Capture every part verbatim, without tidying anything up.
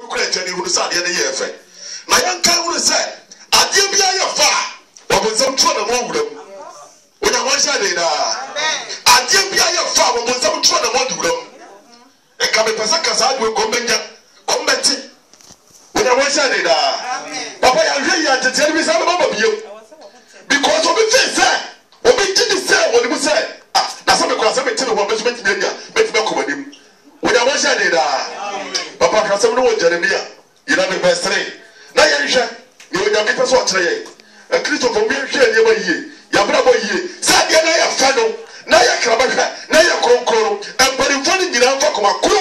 kura jani hu sa de ye fe na yanka hu se ade bia ye fa wabonsam tro na mo wuram onya wan sha de da ade bia ye fa wabonsam tro na mo wuram e ka me pesa ka sa de ko benja ko mbeti onya wan sha de da papa ya hwe ya tete bi sa baba biyo because obi fe se obi tidi se woni mu se ah na so me ko se me tini wo be so me tini nya me tini ko wadim onya wan sha de da papa ka se no wo Jeremia eleven verse three na ye hwe ni onya me pesa o kire ye a Kristo ko mi hwe ni ba yie ya bra bo yie sa de na ya fa no na ya kraba hwe na ya kronkron empari foni nyina fa ko akoro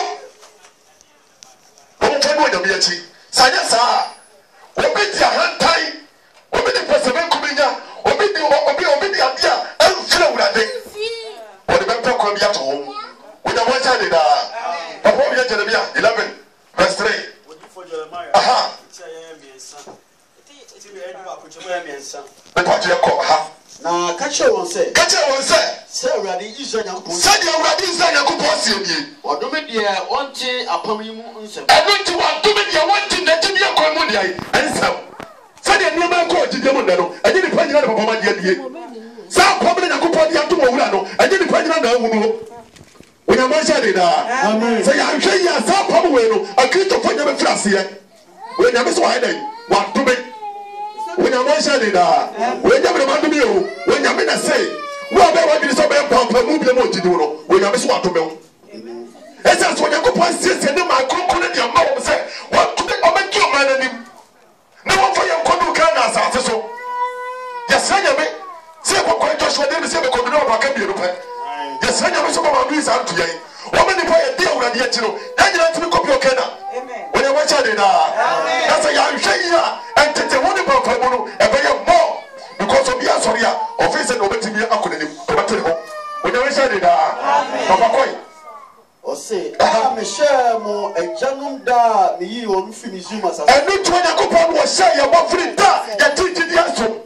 o fa no onya me achi sa ya sa obi di ahantai obi di pesebe kuminya obi di obi obi di adia enfra urade o de bempa ko bia to ho onya mo cha de da papa bi Jeremia eleven verse three aha But you call her. Now, catch your one say. Catch your one say. Say, ready, is a young person. Say, you're ready, is a young person. Or do me, dear, one day upon you. I want to want to be your one thing that you are coming and so. Say, the name called the Demon, I didn't find out about my dear. Some probably a coupon you have to Morano, I didn't find out who. When I'm saying that, say, I'm saying, yes, some probably a kid to find your class here. When I'm so hiding, what to be. When I'm saying that, when you're about to be, when you're going to say, well, I want to be a move the motor, when you're so to me. As that's when you go past this and then my coconut, your mom said, what to make a man kill man and him? No one for your condo can answer so. Yes, I am. Say what quite just what they say, the condo of a computer. Yes, I am. Some of our bees are today. How many for a deal with yet you know? Then you have to copy your canna. When I watch it, that's a young share and take the one about Fabuno and pay more because of the Asoria of his and over to be a acronym. When I said it, Papa Coy. Or say, I'm a share more a janum da me on Finizumas. And no to a coupon was say about free da, and teach the answer.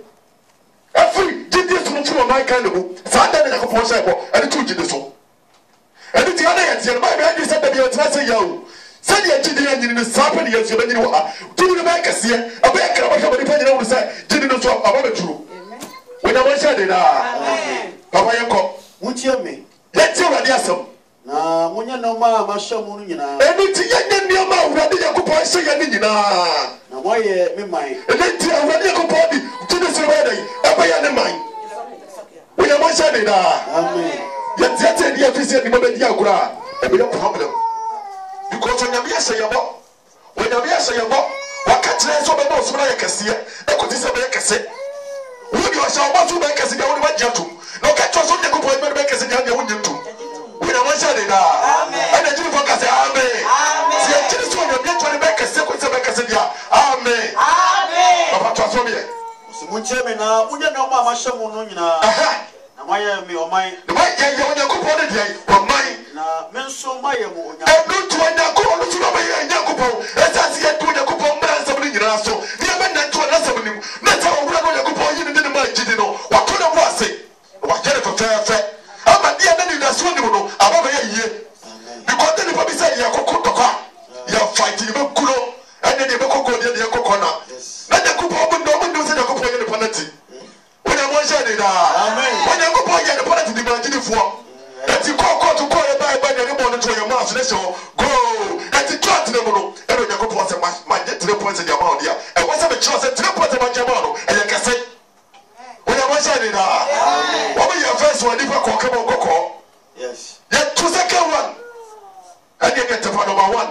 A free did this from my kind of Sunday and a coupon and two did so. And it's the other, my man is at the Trasa Yow. Send your children in the Sapper, yes, you know, do the back as here, a back of a depending on the side, didn't know about the truth. When I was said it, ah, Papa Yanko, won't you me? Let's hear what you Nah, when you know, Mamma, Shamuna, and it's a young man, ready to go say, Yanina. Now, why, me, mine, and let's hear what you go party to the survey, a bay mine. When I was said it, ah, let's get the officer in the Yagra, and we don't problem. Because when you say about when you say about what catch so about so like a seer, I could disobey a set. When you are so about to make a seer, only one gentle. No catch us on the good point, make us a young woman too. When I was saying, and I do forget, Amen. See, I just want to get to the back a second to make a seer. Amen. Amen. Papa, trust me. Munchemina, would you know Mamma Shamunina? Aha. Why am you mine? The white young coupon for mine. Now, men so my own. I don't want to go on to my young coupon. As I see a good coupon, man, somebody in us. So, the amendment to another one. That's how we're going to coupon you didn't mind, you know. What could I was say? What get it for fair fair? I'm a dear man in the swing, you know, about a year. Because then the public said, you're cooked the car. You're fighting, you're cool, and then you're cooked the coconut. Let the coupon, no one knows the coupon in the penalty. When I was saying it, when I go by the penalty, the imagine for. That you call to call a by by the morning to your mouth, let's go. And the trot to the mono, and when you go to my debt to the points in your mouth here. And what's up a chance and three points of my Jamano, and you can say, when I was saying it, what were your first one? If I call come on, go call. Yes. Yet two second one. And you get to number one.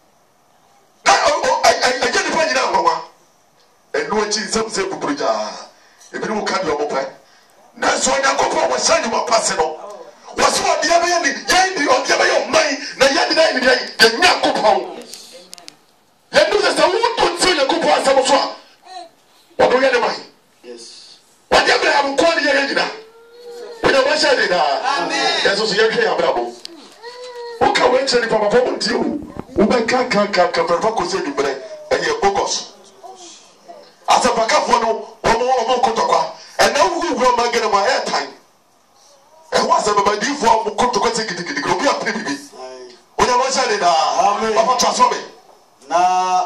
I get the point now, Mama. And no cheese, some say, Puja. If you don't come your open, that's why I go for what son you are passing on. What's what the other end, Yandy or the other mind, the Yandy, the Yakupo. And do this, I won't say the Kupa Samosa. What do you have in mind? Yes. Whatever I will call the Yandy. When I was said it, that's also your care, Bravo. Who can wait any Papa to you? Who can't come, come, come, focus on you, and your focus. As a backup one, one more Kotaka, and now we will not get my airtime. And what's the baby for Kotaka ticket? The group of baby. When I was saying, Papa, trust me. Now,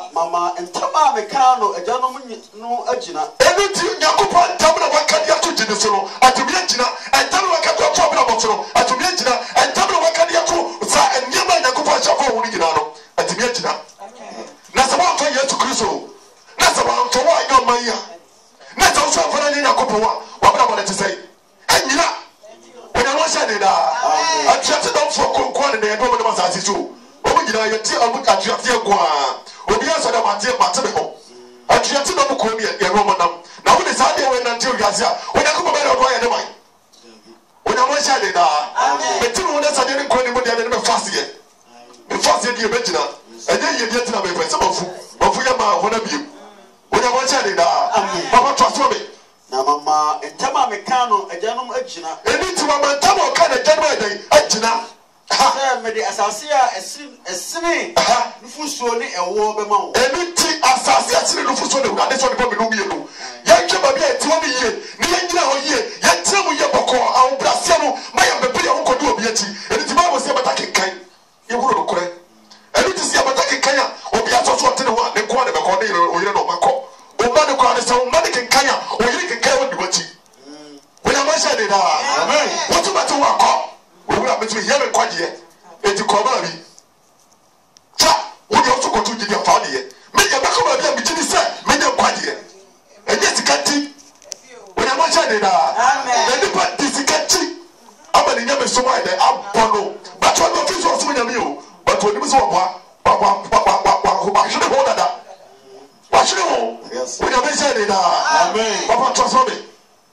meka no agyanom no agina enu ti Nyankopɔn ntam na waka dia to gine so no atumi agina entam waka to to abra bɔso no atumi agina entam na waka dia to sa enyama Nyankopɔn hyafo wo ni gina no atumi agina na sɛ wɔn fa Yesu Kristo na sɛ wɔn fa wɔn ayɛ man ya na sɛ wɔn fa na Nyankopɔn wa wabra bɔ ne te sɛ anyina wɔn ano hyɛ de da atuate dɔm fo konkon ne ne dɔm ne masase so wɔn nyina yɛ ti abu atuate agua obi asɔ da mate mate me ho atuate dɔm ko mi yɛ rɔmɔ nam na wo ne saa de wɔn nante wiase a wɔn Nyankopɔn bɛ dɔm ayɛ ne man wɔn ano hyɛ de da beti wɔn ne sade ne ko ne mu de ne me fase yɛ me fase de be gyina ɛnyɛ yɛ de tina me fɛ sɛ mafu mafu yɛ ma ho na biem wɔn ano hyɛ de da papa to aso me na mama entama meka no agyanom agina eni ti mama entama ka na agyanom adan agina sɛ me de asase a esiri esiri nufusuo ne ɛwɔ bɛma wo eni ti asase asiri nufusuo ne ade so ne bɔ me no mie no yɛ twa ba bi a ti wo ne yie ne yɛ nyina hɔ yie yɛ tira mu yɛ bɔkɔ awo brasia no ma yɛ bɛbɛ yɛ ho kɔdu obi akyi eni ti ba mo se bata kenkan yɛ wuro no korɛ eni ti se bata kenkan a obi aso so ɔtene ho a ne ko ne bɛkɔ ne yɛ oyire no makɔ o ma ne ko ane sɛ o ma ne kenkan a oyire kenkan wo di wakyi wo ya ma hyɛ de da amen wo to bata wo akɔ owura betu here me kwaje enti kɔba bi cha wo de oso kotu gidi afa de ye me ye baka ba bi a bigini se me ye kwaje enye sikati wo na ma cha de da amen enti pa disikati abani nya me so wa de abono but what no fiso so nya me o but oni me so wa wa wa wa wa wa ba hwe ho dada wa hwe ho wo na me cha de da amen papa to so me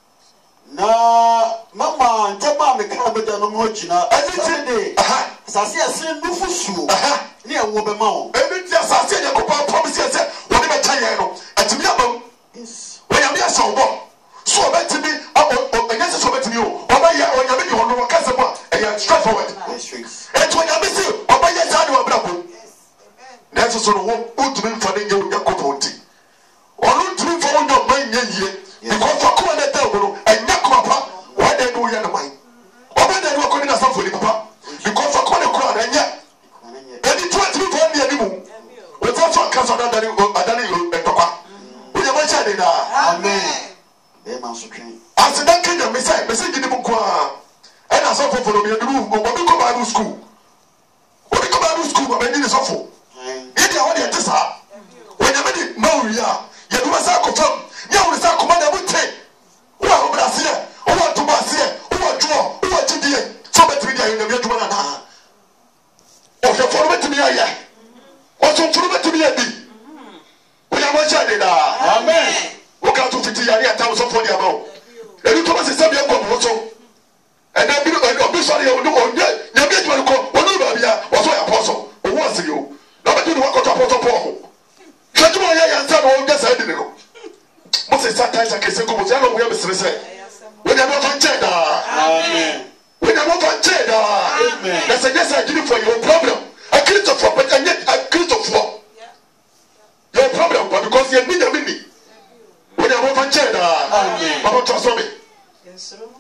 na mama ntama me ka beja no mo gina everything day aha asase ase nufusuo aha ne ewo be ma wo everything asase ye ko pa promise ye say wo ne be chaye no atimi abam yes wo ya me aso bo so obetimi abo enye se so obetimi o oba ye o nya me di hono ka se bo e ya straight forward et wo nya me se oba ye sa de wo bra ko na so so no wo utumi mfa ne ye wo yakɔ ponti onu utumi mfa wo ndo man nya yie because for ko na tell no enya ko papa wa de no ye no man oba de no ko ni na so for ni papa because for ko ne ko na enya edi twenty four ni ani mu o ta so ka so da da ni adani etokwa o ye ma cha de na amen be ma so twen asida kenya me say me say gidi mu ko a e na so for no me du go obi ko Bible school obi ko Bible school ba be ni so for e dia ho de tesa o nya me di mawi a ye du sa ko fam nya wo sa ko ma na butte wa ho bra se o wa to ba se o wa jo o wa tidie so be tiri dia yo na me aduma na na o fe for be tiri ya o so for be tiri ya bi o ya mo cha de da amen o ka to fiti ya ya ta so for dia ba o e bi to ba se se bi en ko mo so e na bi o bi so ya o no o nya nya bi aduma ko o no ba bia o so ya apostle o wo se yo na ba di no ko to apostle po Kajuma ya ya nsa no ga sa di no. Mo se sa tai sa ke se ko mo se no mo ya mesere se. We na no fan che da. Amen. We na no fan che da. Amen. Na se yes I give for your problem. A Christ for but and yet a Christ for. Your problem because you need a mini. We na no fan che da. Amen. Baba to so me. Yes sir.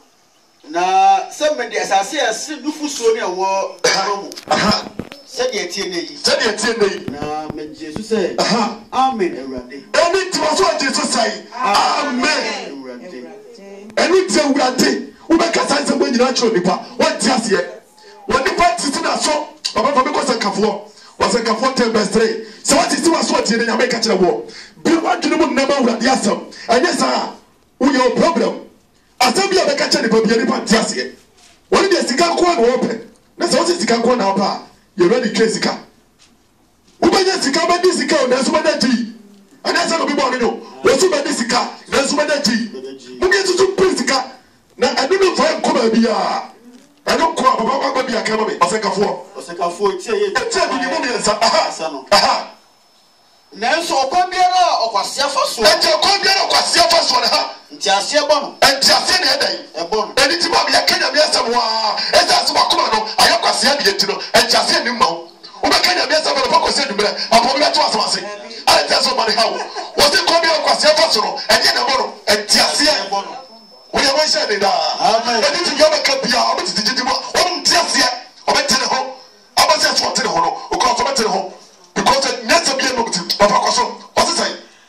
Na se me de asase ase nufusuo ne wo romu. Aha. Said the Etienne. Said the Etienne. Na me Jesus say. Amen. Ewurade. Any to what Jesus say. Amen. Ewurade. Any to Ewurade. Wo be kasa nse bo nyina chiro nipa. What ti ase ye. Wo nipa titi na so. Baba fa me ko sankafo. Wo sankafo ten verse three. So what is what so tie na nyame ka kire wo. Bi wa dwene mu na ba Ewurade asem. Enye sa. Wo your problem. Asem bi a be ka kire nipa bi nipa ti ase ye. Wo ni de sika ko na wo pe. Na so what sika ko na wo pa. You ready to sika. Ubanya sika ba di sika na so ba da ji. Ana sa no bi bo no. Wo so ba di sika na so ba da ji. Mu ge tutu pin sika na adu no fa ko ba bia. Adu ko baba ba bia ka ba me. Osekafo. Osekafo tie ye. Tie bi ni mo mi nsa. Aha. Aha. Na so okwa biara okwase afaso. Enti okwa biara okwase afaso na ha. Nti ase bo no. Enti ase na edan. E bo no. Eni ti ba bia Kenya mi asem wa. Esa so akoma no ayakwase abi enti no. Enti ase ni ma wo. Wo be Kenya mi asem no fa kwase dumre. Apo bi to asase. Ai ta so ba ni ha wo. Wo se ko biara okwase afaso no. Enti na bo no. Enti ase e bo no. Wo ya wan sha de da. Amen. Eni ti ga ba ka bia obi ti ti mo. Wo nti ase. Obi ti ne ho. Aba se so ti ne ho no. O ko so be ti ne ho. Because nyasa bi no ti. Papa ko so. O se sai.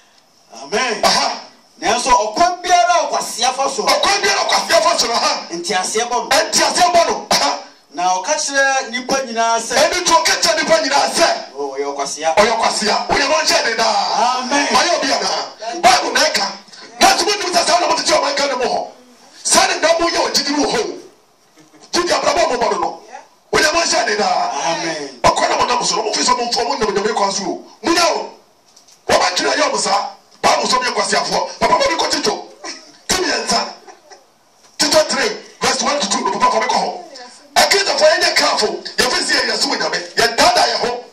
entiase bono entiase bono na okachire nipa nyina se eni to okachire nipa nyina se oh yokwasea oyokwasea oyo mo nche de da amen mayo bia na bible na ka na tumu tu sasa na mo tete o man ka ne mo ho sane na mo ye o jidi wo ho jidi abrabo mo bono no oyo mo nche de da amen akona mo na mo so mo fi so mo fo mo na mo nyame kwa so mu na o wo ba tira yo mo sa ba mo so me kwasea fo papa mo bi ko tito timi enza tito three verse one to two no papa ko me ko ho akita for any careful you fi see ya so nyame ya dada ya ho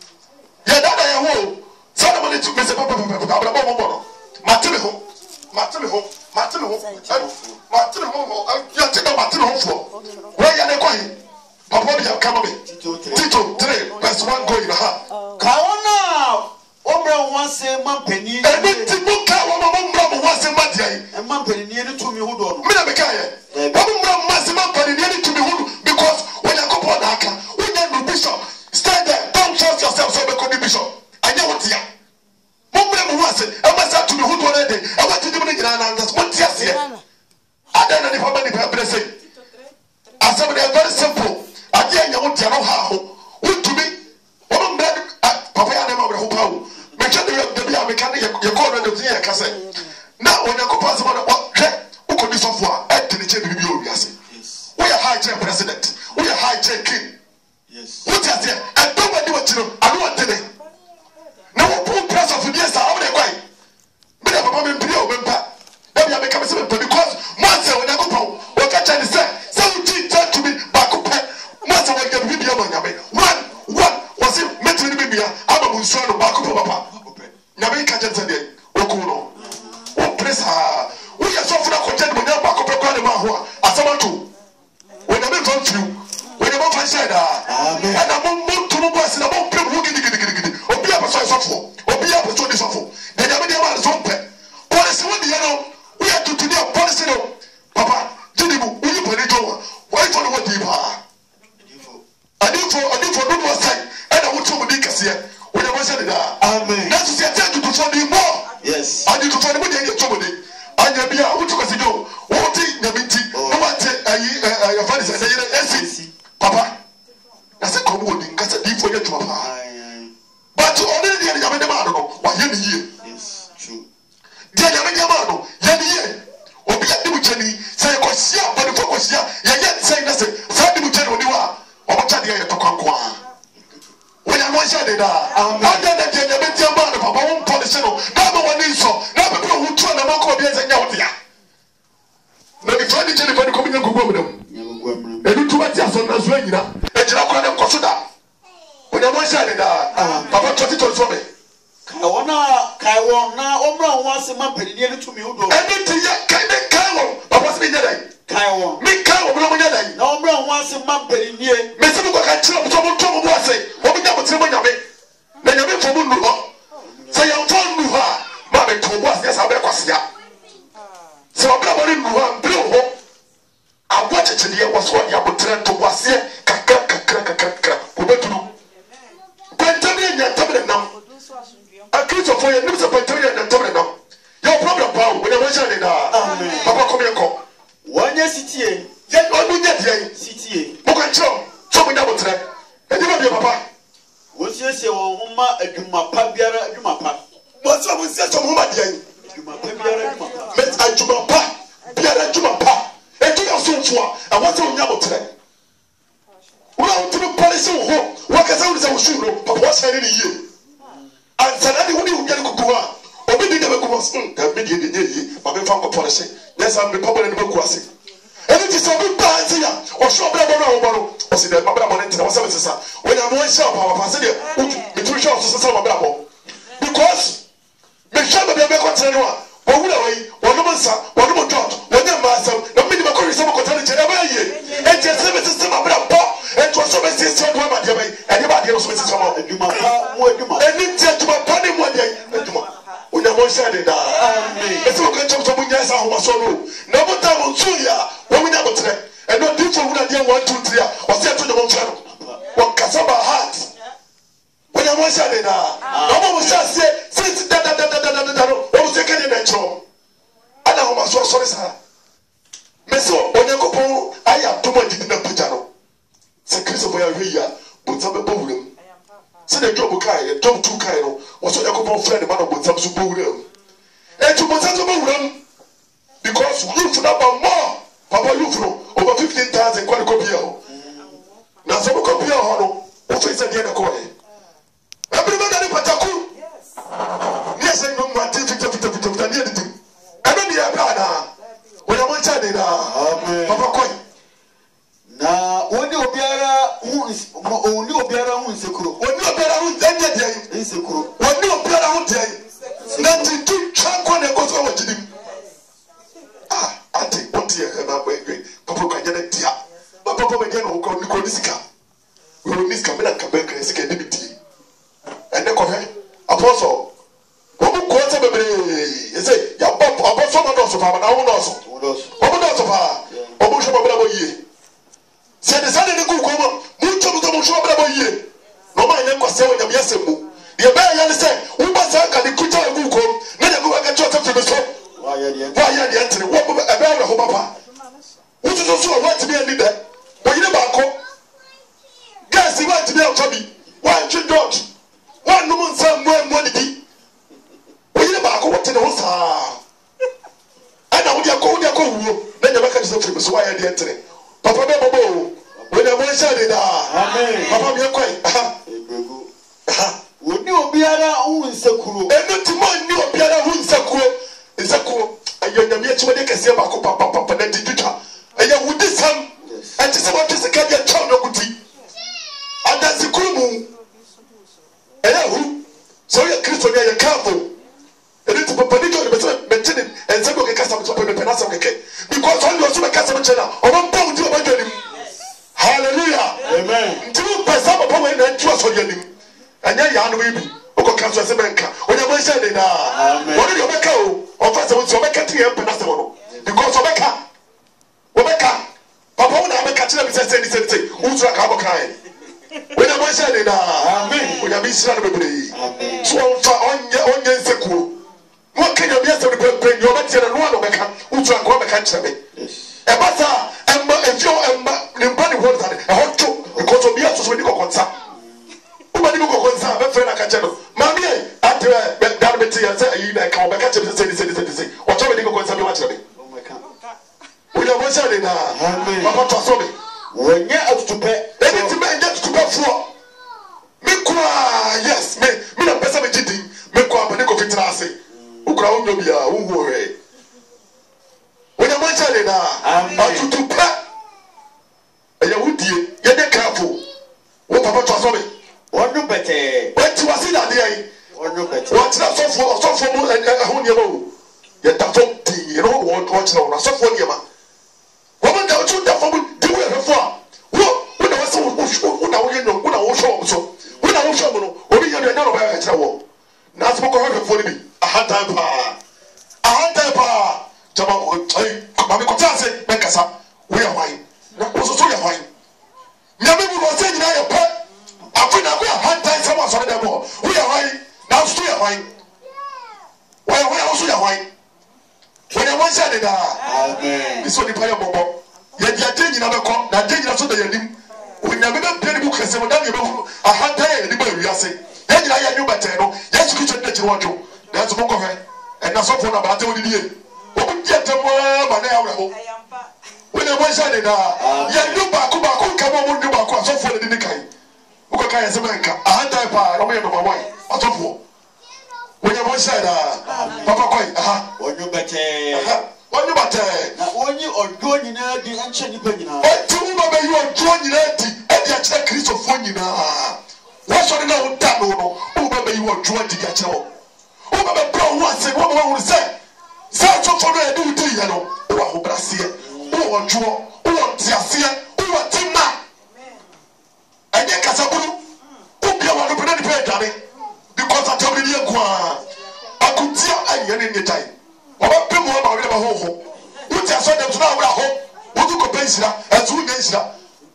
ya dada ya ho sana mo tu me se papa papa abrabo mo bono matime ho matime ho matime ho matime ho ya tino matime ho fo we ya ne kwahi papa bi ya kama me tito three verse one go in ha ka wona omra wanse mampani eni ti mu ka wo mo mra mo wanse madiai e mampani ni eni tumi hu do no me na me ka ye wo mo mra wanse mampani ni eni tumi hu because when you go for that aka when you bishop stand there don't trust yourself so be called bishop anya what ya mo mra mo wanse e ma sa tumi hu do na dey e wa tidi mo ni gira na ndas mo ti ase ada na ni papa ni papa say asem dey very simple ade anya what ya no ha ho wutumi wo mo mra papa ya na ma bra ho pa wo me twa de de bia me kan ye call na de ya ka say na onya ko pass mo na hwe ukodi sofo a e tini che bibi o wiase we are high chair president we are high chair king yes what is there and don't want what you I don't want today na wo put press of the star how dey kwai me dey papa me pray o me mpa na bia me ka me say because man say onya ko pa o ka cha ni say say you teach to me back up man say we dey bibi o nya me one one was it metri ni bibia aba mu nsuo no back up papa na me ka cha say dey o ko no o press ha we are so for na ko cha ni mo nya back up kwa ni ma ho asamanto when the men from you when the man said amen and the man to no boss na man pray who gidi gidi gidi obi a person sofo obi a person dey sofo the name dey man so pe policy we dey no we are to today policy no papa jidi mu we pray to why for what dey ba adifo adifo do no say and what to be kase when the man said amen that is say to to for the more yes and to for the more dey to mo dey anya bia wo to kase do wo ti na binti no what ayi ya fani say say papa na se ko mo din kasa di fo ye tuma pa but only the ya me de ma no wa ye ni ye yes true dia ya me de ma no ye ni ye obi ya di mu chani say ko sia ba di fo ko sia ye ye say na say sa di mu chani oni wa o mo chade ye to kwankwa we ya no sha de da ada da dia ya me de ma no papa won polish no na ma woni so na be pro hu tu na ma ko bi e nya wo dia na di fo di chani fo di ko mi ngu gwo mu edu tuba ti aso na so anyina ejira kwa ne nkoso da onya mo sha de da papa twenty twenty four me ka wona ka wona omra wanse mampani ni eni tumi hu do eni ti ya ka ne ka wo papa se nya dai ka wo mi ka wo mo nya dai na omra wanse mampani ni me se ko ka chira mo so mo to mo ase wo bi nya mo tire mo nya me na nya me fo mo nu ho se ya fo nu ha ma be to bo ase sa be kwase ya se wo bra mo nu ha mbre ho agwa chechede was what ya botre to wase kakra kakra kakra kakra obeturu pentamre nya tabre nam akristo for you nimse pentamre nya tabre nam your problem pa when you want to da papa come here ko wanya sitie ye onu nya die sitie mo kan chiro so mo nya botre e di ba bi papa wo siesie wo homa adwuma pa biara adwuma pa mo so mo siesie wo homa die adwuma pa biara adwuma pa met adwuma pa biara adwuma pa etu ya sonfo a wate onya botre wo na wotu policy wo ho wo ka sa wo se wo shuru papa wo sare ni yie ansana ni wo ni wo nyane kuku a obi di na be kubo sun ka be di de yi ba be fa ko policy yes am be problem ni be ku ase eni ti so bi ba anti ya wo so bra bo na wo bo o si de ma bra bo ne tina wo se be sesa wo nya mo sha papa pa se de me tu sha so sesa ma bra bo because me sha be be ko tere no a wo wura wei wo no nsa wo no dot wo nya ma asam na me ni ma ko risa ko tere chere ba ye e je se be sesa ma bra bo e to so be sesa do ma de ba e de ba de so be sesa ma adwuma pa mo adwuma eni ti adwuma pa ni mo de adwuma onya mo sha de da amen e se ko kan chom mo nya sa ho so no na mo ta mo tu ya wo mi nya botre e no di fo wura de one two three a o se to de mo tra no wo kasa ba heart onya mo sha de da na mo mo sha se se da da da da da da no o se ke de na chom ana ho ma so so sa me so onya ko po kai no was so yakobon friend man of botsam so bowuram e to botsam so bowuram because youth number more papa youth no over fifteen thousand kwani ko bia ho na so ko bia ho no o fe se dia na ko e everybody na pataku yes yes no ma ti fita fita fita fita ni editing eno ni ya ba na o ya mo cha ni na amen papa ko na woni obiara hu woni obiara hu nsekuro woni obiara hu enya dia nsekuro woni obiara hu dia na ti tu chanko ne ko so wajidim ah ati oti e na gbe papa ko anya dia papa papa me no ko ni ko nisika we will nisika me na ka be kre sika ni bi ti ene ko he apostle obu ko se bebre e say ya papa apostle no so pa na wo no so obu no so pa obu so bebre bo yie se de sane ni ku ko mo mu cho mo so bebre bo yie no ma yen ko se wo nyam yasemu ye ba ya ni se wo ba sa ka ni kuta ku ko na de ko ka cho ta fi so wa ya de wa ya de entre wo e ba wa ho papa wo so so wa ti bi ani de wo yire ba ko gas wa ti bi o to bi wa chi dot wa no mo nsam mo mo di wo yire ba ko wo te ne wo sa ana wo dia ko wo dia ko wo na nya ba ka so fi so wa ya de entre papa be bobo wo na mo sha de da amen papa mi kwai wo ni obiara hu nsekuro enu ti mo ni obiara hu nsekuro nsekuro ayo nyame e chimode kase ba ko papa papa na didutwa ayo wudi sam enti se wo twese ka dia chaw no kuti adansi kurumu eya hu so ya kristo ne ya kafo enu ti papa ni jo be se mentene enseko ke kasa so pe pe na so keke because on you so be kasa chena o ba mpa udi o ba dwanim hallelujah amen nti wo pesa papa we na ntu so dwanim anya ya no bi o ko kanso se benka o nya bo sha de na amen wo de o beka o o fa se wo so beka ti em pe na se wo no because o beka o beka papa wo na beka ti na bi se se ni se se wo tura ka bo kai wo nya bo sha de na amen o nya bi sira no bebre amen so on fa onye onye nsekuro mo kenya bi se de pe ni o beti na no no beka wo tura ka beka nchebe e ba sa emba efio emba ni mpa ni ho ta de e ho to because obi aso so ni kokonsa ubani ko konsa be fe na ka cheno mami e atwe be dar beti ya se ayi na ka be ka chebe se se se se o to be ni ko konsa be wa chebe o me ka o ya mo sha de na amen papa to so be wonye atutupe eni ti me nje atutupe fo me kwa yes me me na pesa be jidi me kwa be ni ko fitira ase ukura onyo bia wo wo re o ya mo sha de na atutupe eya wudie ye de kafo wo papa to so be onu bete wati wasida de ai onu bete wati na sofo sofo mu ehun niema o ye ta fo ti no wo wati na sofo niema wo man da tu da fo mu di wo efo a wo wo na wase wo wo na wo ye no wo na wo sho mo so wo na wo sho mo no obi ye no na ba ya kira wo na so ko ho fo ni bi a hand time pa a hand time pa jama ai ba mi ko ta se ben kasa wo ya wai na wo so so ya wai nyame bu wo se nyina ye pa afina ko hantan sama so dem ho wo ya hwan na so ya hwan wo ya hwan so ya hwan wo ya hwan sha de da amen iso ni pa ya bobo ya dia de nyina be ko na de nyina so da yanim wo nya be be pe ni bu kase mo da ye be hu a hantan ya ni ba wiase ya nyina ya nyu bete no yesu kicho de chi wojo na so ko ko fe e na so fo na ba te wo didie wo bu je te mo ba na ya wra ho wo ya hwan sha de da ya nyu ba ko ba ko ka mo mo nyu ba ko so fo na di ni kai uko kaya semenka ahanda pa no me no mawai atofo wonya mo shada papa koi aha onyu bete aha onyu bete na onyi odo nyina di anche ni pa nyina enti wo ba yi odo nyina di e di ache kristo fo nyina wo so ni na wo da no no wo ba yi odo di ache wo wo ba ba wo ase wo ba wo se sa atofo no e di udi ya no wo ho brasie wo odo wo tiasie wo timma anye kasaburu ubia wa no pena ni pe dane because atabri ni kwa akutia anye ni nyetai oba pe mo ba we ba ho ho uti aso dem so na wura ho wudu ko pensira etu nye nsira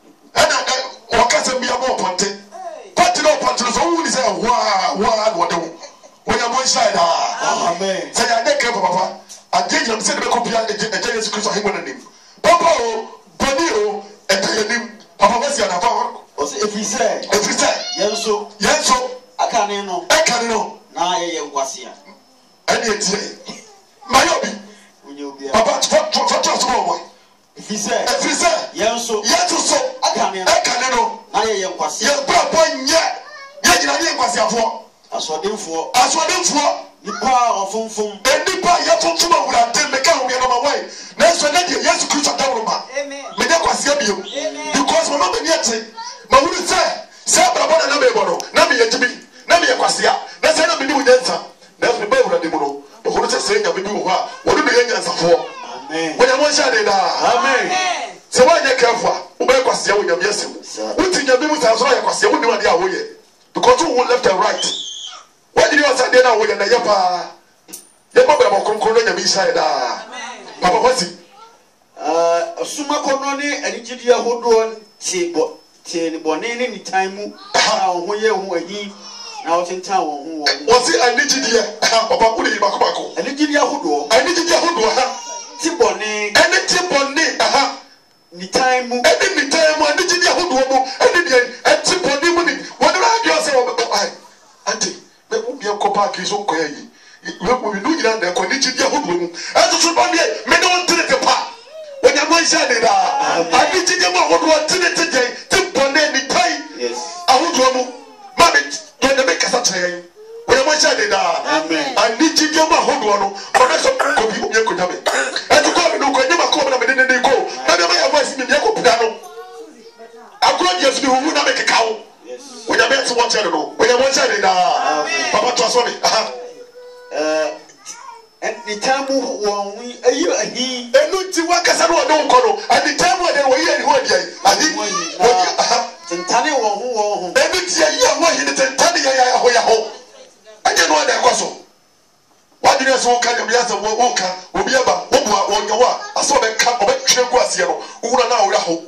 ena wakasa bia mo ponte pati no ponte so wuni se wa wa no de wo wonya mo inside ah amen say ya de ke papa ajeje am se de ko bia eje Yesu Kristo he wona nim papa o boni o etayanim papa wesi ana fa o se efise efise yenso yenso akane no akane no na ye ye nkwasia ani etie mayobi papa for for trust boy if he say if he say yenso yenso akane no akane no na ye ye nkwasia ye papa nye ye gina ye nkwasiafo asodemfo asodemfo nipa ofumfum enipa ye funfum awurade meka ho ye no ma wai na so na de Yesu Kristo dawroma amen me de kwasia bio because mama be niete ma wuri say say brabo na me bono na me yetibi na me kwasia na say na me ni wunyansa na so be awurade mu no bo ko say say nya be bi ho a wonu me yansafo amen wonya mo sha de da amen se wa nya kafa wo be kwasia wonya me yesem wuti nya bi mu sa so ya kwasia woni wade a wo ye because who left and right what did you say then wo ye na ye pa ye pa bra mo kronkron na nya me sha da papa wasi uh suma kono ni anigidi ahodo ti bo ti ni bone ni ni time mu na ho ye ho ahi na o tintan wo ho wo wasi anigidi papa ku ni bako bako anigidi ahodo anigidi ahodo ha ti bone ene ti bone aha ni time mu ene ni time mu anigidi ahodo mu ene ni e ti bone mu ni wona radio say wo ai anti me bu bi ko pa ki so ko yi we ko bi nu nyina na ko anigidi ahodo mu atutu ba me me no ntire te pa wonya mo sha de da anigidi mo ahodo ntire te je ti bone ni tai yes ahodo mu ma me do na me kasa chen wonya mo sha de da amen anigidi mo ahodo no ko na so ko bi o ye ko nyame atu ko bi no ko nyama ko na me de ne ko na me ya voice mi me ko pida no agro Yesu bi hu na me kekawo wonya me so watch no wonya mo sha de da papa to so me aha eh ni tamu won wi ayi ahi enu ti wa kasa no do ko no ani tamu de wo yi ani ho dia ani wo aha tentane won ho won ho enu ti ayi a wo hi de tentane ya ya ho ya ho anya no da ko so wa di ne so ka nyam ya se wo wo ka obi aba wo bua wo nyawa aso be ka obe twe ku asie no wo na wo ya ho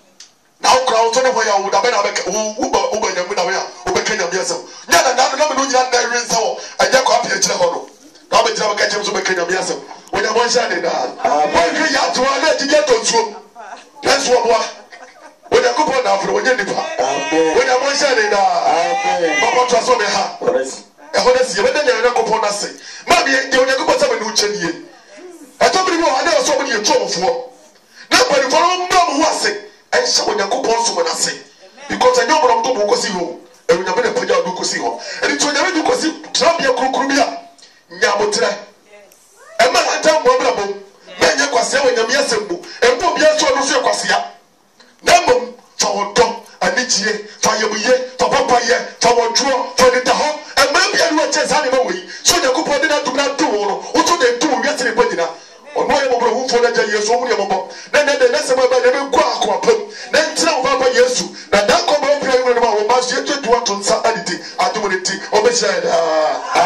na wo kra wo to ne ho ya wo da be na be wo wo ba nyam na wo ya wo be ka nyam ya se nya na na na me no nyina na ri nsa wo anya ko apia kire ho no na be tira ka chem so be ka nyam ya se wo nya mo sha de da wo ri ya to ala ti je to nsuo yesu wo boa wo nya ko po na afro wo nya nipa wo nya mo sha de da papa to so be ha e ho na si be nya na ko po na se ma be ye wo nya ko po sa be no che nie e to bi wo ana so be ye to ofo na pa ni foro mba mo ase e sha wo nya ko po so mo na se because anya mo to bo ko si ho e wo nya be na pa ja do ko si ho e to nya be do ko si trabia kurukuru bia nya mo tre e ma ata mo bra bom na nya kwase wo nya me asembu e mo bia so no so kwase ya na mom fa wo do anichie fa yebuye fa papa ye fa wo dro fa de da ho e ma bia no che sa ne ma wi so nya ko po de na dum na do wo no wo to de do wi ase ne pagina ono ye mo bro hu fo na ja Yesu wo ne mo bo na na de na se ma ba de be gwa akwa pam na ntira wo papa Yesu na da ko ma opira yo no ma wo ma so ye to do to nsa aditi adomone ti o be share da